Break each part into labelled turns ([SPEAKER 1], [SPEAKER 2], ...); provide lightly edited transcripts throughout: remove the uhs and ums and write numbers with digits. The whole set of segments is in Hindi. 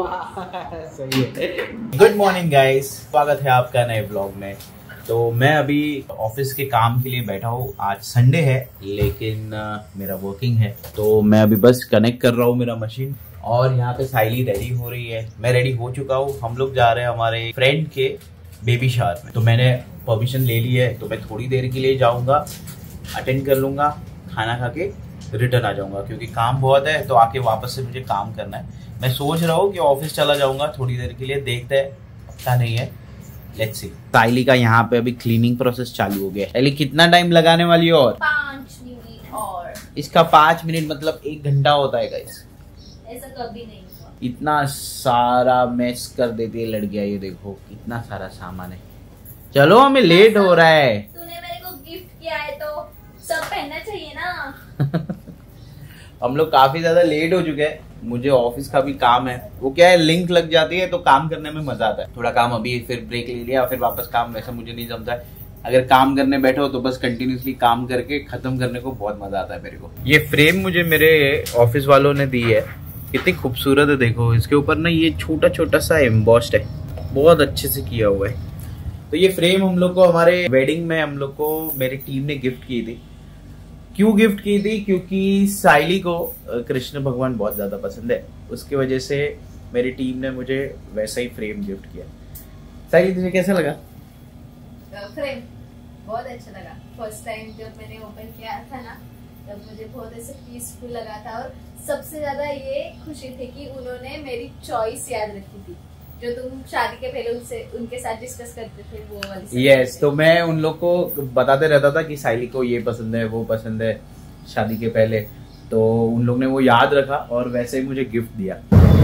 [SPEAKER 1] सही है। गुड मॉर्निंग गाइस, स्वागत है आपका नए ब्लॉग में। तो मैं अभी ऑफिस के काम के लिए बैठा हूँ। आज संडे है लेकिन मेरा वर्किंग है, तो मैं अभी बस कनेक्ट कर रहा हूँ मेरा मशीन। और यहाँ पे साइली रेडी हो रही है, मैं रेडी हो चुका हूँ। हम लोग जा रहे हैं हमारे फ्रेंड के बेबी शावर में, तो मैंने परमिशन ले ली है। तो मैं थोड़ी देर के लिए जाऊँगा, अटेंड कर लूँगा, खाना खा के रिटर्न आ जाऊँगा, क्योंकि काम बहुत है। तो आके वापस से मुझे काम करना है। मैं सोच रहा हूँ कि ऑफिस चला जाऊँगा थोड़ी देर के लिए, देखते हैं, पता नहीं है, लेट्स सी। साइली का यहाँ पे अभी क्लीनिंग प्रोसेस चालू हो गया है। साइली कितना टाइम लगाने वाली है? और
[SPEAKER 2] 5 मिनट और।
[SPEAKER 1] इसका 5 मिनट मतलब 1 घंटा होता है गाइस।
[SPEAKER 2] ऐसा कभी नहीं हुआ।
[SPEAKER 1] इतना सारा मैस कर देती है लड़कियां, ये देखो कितना सारा सामान है। चलो हमें लेट हो रहा है।
[SPEAKER 2] तूने मेरे को गिफ्ट किया है तो सब पहनना चाहिए ना।
[SPEAKER 1] हम लोग काफी ज्यादा लेट हो चुके हैं। मुझे ऑफिस का भी काम है, वो क्या है, लिंक लग जाती है तो काम करने में मजा आता है। थोड़ा काम अभी, फिर ब्रेक ले लिया, फिर वापस काम, वैसा मुझे नहीं जमता है। अगर काम करने बैठो तो बस कंटिन्यूसली काम करके खत्म करने को बहुत मजा आता है मेरे को। ये फ्रेम मुझे मेरे ऑफिस वालों ने दी है, कितनी खूबसूरत है। देखो इसके ऊपर ना ये छोटा छोटा सा एम्बॉस्ड है, बहुत अच्छे से किया हुआ है। तो ये फ्रेम हम लोग को हमारे वेडिंग में हम लोग को मेरी टीम ने गिफ्ट की थी। क्यों गिफ्ट की थी? क्योंकि साइली को कृष्ण भगवान बहुत ज्यादा पसंद है, उसकी वजह से मेरी टीम ने मुझे वैसा ही फ्रेम गिफ्ट किया। साइली तुझे कैसा लगा
[SPEAKER 2] फ्रेम? बहुत अच्छा लगा। फर्स्ट टाइम जब मैंने ओपन किया था ना, तब मुझे बहुत ऐसे पीसफुल लगा था। और सबसे ज्यादा ये खुशी थी कि उन्होंने मेरी चॉइस याद रखी थी, जो तुम शादी के पहले उनके साथ डिस्कस करते थे, वो वाली।
[SPEAKER 1] यस, तो मैं उन लोग को बताते रहता था कि साइली को ये पसंद है, वो पसंद है शादी के पहले। तो उन लोग ने वो याद रखा और वैसे ही मुझे गिफ्ट दिया।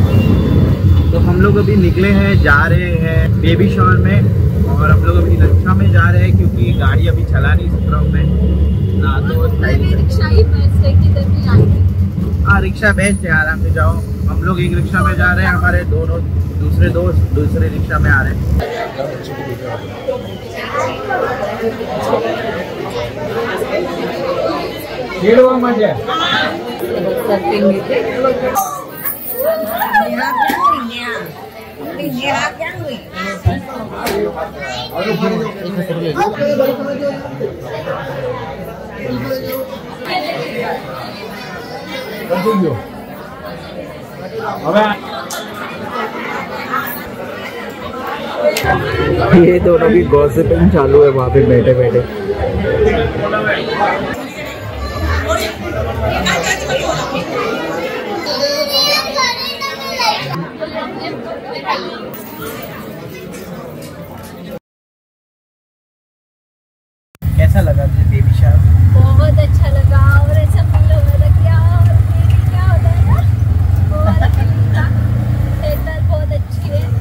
[SPEAKER 1] तो हम लोग अभी निकले हैं, जा रहे हैं बेबी शावर में। और हम लोग अभी रिक्शा में जा रहे हैं क्योंकि गाड़ी अभी चला नहीं सक रहा हूँ मैं ना। तो
[SPEAKER 2] रिक्शा ही बेस्ट है, किधर भी जाएंगे।
[SPEAKER 1] हाँ, रिक्शा बेस्ट है, आराम से जाओ। हम लोग एक रिक्शा में जा रहे हैं, हमारे दूसरे दोस्त दूसरे रिक्शा में आ रहे हैं। ये दोनों की गॉसिपिंग चालू है वहाँ पे बैठे बैठे। कैसा लगा तुझे बेबी शावर?
[SPEAKER 2] बहुत अच्छा लगा। और ऐसा फील हो रहा था यार, बेबी क्या होता है ना, वो वाला फीलिंग था। थिएटर बहुत अच्छी है।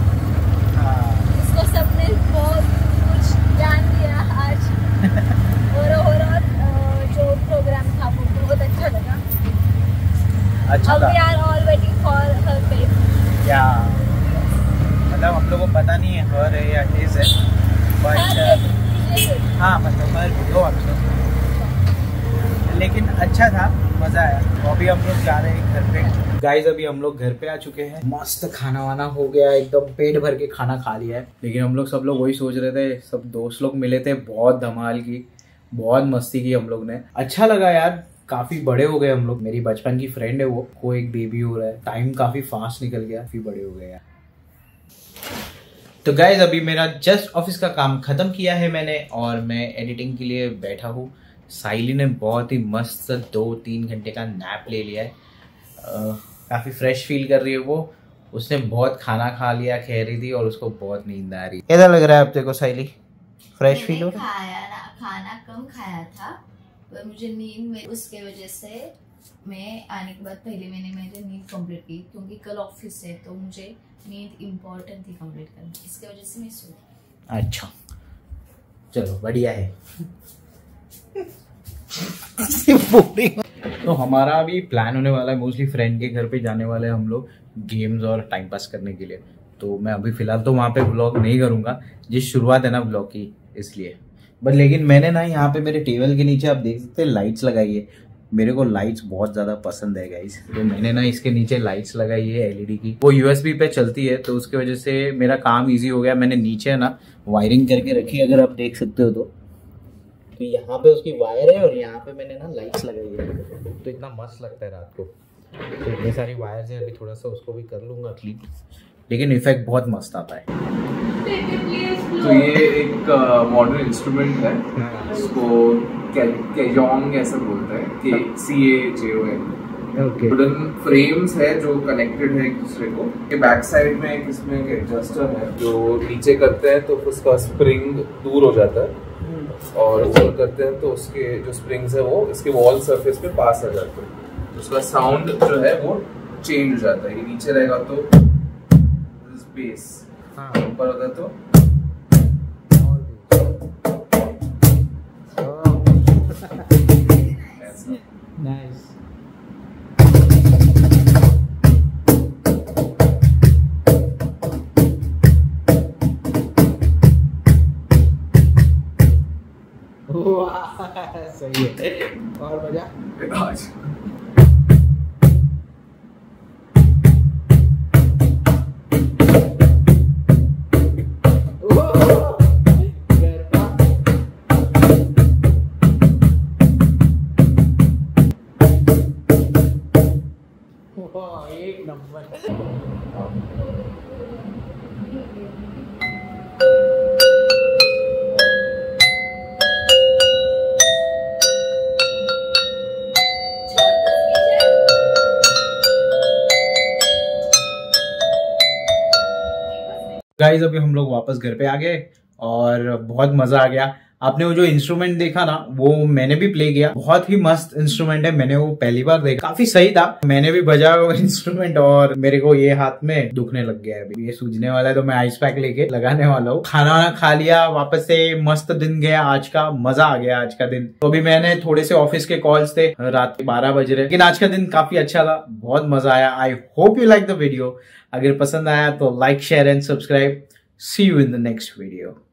[SPEAKER 2] इसको सबने बहुत कुछ जान दिया आज। और जो प्रोग्राम था वो बहुत अच्छा लगा।
[SPEAKER 1] अच्छा
[SPEAKER 2] अब
[SPEAKER 1] था।
[SPEAKER 2] we are all waiting for her baby।
[SPEAKER 1] क्या मतलब हम लोग को पता नहीं है हर है या हिज है, बट हाँ मतलब हर दो ऑप्शन। लेकिन अच्छा था, मजा आया। तो अभी हम लोग जा रहे हैं घर पे। गाइस अभी हम लोग घर पे आ चुके हैं। मस्त खाना वाना हो गया, एकदम पेट भर के खाना खा लिया है। लेकिन हम लोग सब लोग वही सोच रहे थे, सब दोस्त लोग मिले थे, बहुत धमाल की, बहुत मस्ती की हम लोग ने। अच्छा लगा यार, काफी बड़े हो गए हम लोग। मेरी बचपन की फ्रेंड है वो, को एक बेबी हो रहा है। टाइम काफी फास्ट निकल गया, काफी बड़े हो गए यार। तो गाइज अभी मेरा जस्ट ऑफिस का काम खत्म किया है मैंने, और मैं एडिटिंग के लिए बैठा हूँ। साइली ने बहुत ही मस्त 2-3 घंटे का नैप ले लिया है। काफी फ्रेश फील कर रही है वो। उसने बहुत खाना खा लिया, कह रही थी, और उसको बहुत नींद आ रही है। कैसा लग रहा है अब तेरे को साइली? फ्रेश फील हो रहा है?
[SPEAKER 2] खाना कम खाया था, पर मुझे नींद में, उसके वजह से मैं आने के बाद पहले मैंने मेरी नींद कंप्लीट की, क्योंकि कल ऑफिस है तो मुझे नींद इम्पोर्टेंट थी कंप्लीट करनी, इसके वजह से मैं सो गई।
[SPEAKER 1] अच्छा चलो बढ़िया है। तो हमारा अभी प्लान होने वाला है, मोस्टली फ्रेंड के घर पे जाने वाले हैं हम लोग, गेम्स और टाइम पास करने के लिए। तो मैं अभी फिलहाल तो वहाँ पे व्लॉग नहीं करूँगा, जिस शुरुआत है ना व्लॉग की, इसलिए। बट लेकिन मैंने ना यहाँ पे मेरे टेबल के नीचे आप देख सकते हैं लाइट्स लगाई है, मेरे को लाइट्स बहुत ज्यादा पसंद है गाइस, तो मैंने ना इसके नीचे लाइट्स लगाई है एलईडी की। वो यूएसबी पे चलती है तो उसकी वजह से मेरा काम इजी हो गया। मैंने नीचे ना वायरिंग करके रखी है, अगर आप देख सकते हो तो यहाँ पे उसकी वायर है और यहाँ पे मैंने ना लाइट्स लगाई है, तो इतना मस्त लगता है रात को। तो इतनी सारी वायर्स है, अभी थोड़ा सा उसको भी कर लूंगा क्लीन, लेकिन इफेक्ट बहुत मस्त आता है।
[SPEAKER 3] तो ये एक मॉडर्न इंस्ट्रूमेंट है, इसको कैजोंग ऐसा बोलते हैं, CAJON। वुडन फ्रेम्स है जो कनेक्टेड है एक दूसरे को। ये बैक साइड में एक इसमें एक एडजस्टर है, जो नीचे करते हैं तो उसका स्प्रिंग दूर हो जाता है और ऊपर करते हैं तो उसके जो स्प्रिंग्स है वो इसके वॉल सरफेस पे पास आ जाते हैं, तो उसका साउंड जो है वो चेंज हो जाता है। ये नीचे रहेगा तो बेस, ऊपर होता है तो
[SPEAKER 1] नाइस। सही है, और मजा
[SPEAKER 3] आज
[SPEAKER 1] एक नंबर। गाइस अभी हम लोग वापस घर पे आ गए और बहुत मजा आ गया। आपने वो जो इंस्ट्रूमेंट देखा ना, वो मैंने भी प्ले किया, बहुत ही मस्त इंस्ट्रूमेंट है। मैंने वो पहली बार देखा, काफी सही था। मैंने भी बजाया वो इंस्ट्रूमेंट और मेरे को ये हाथ में दुखने लग गया है, अभी ये सूजने वाला है, तो मैं आइस पैक लेके लगाने वाला हूँ। खाना वाना खा लिया, वापस से मस्त दिन गया आज का, मजा आ गया आज का दिन। तो अभी मैंने थोड़े से ऑफिस के कॉल्स थे, रात के 12 बज रहे, लेकिन आज का दिन काफी अच्छा था, बहुत मजा आया। I hope you like the video. अगर पसंद आया तो like, share and subscribe. See you in the next video.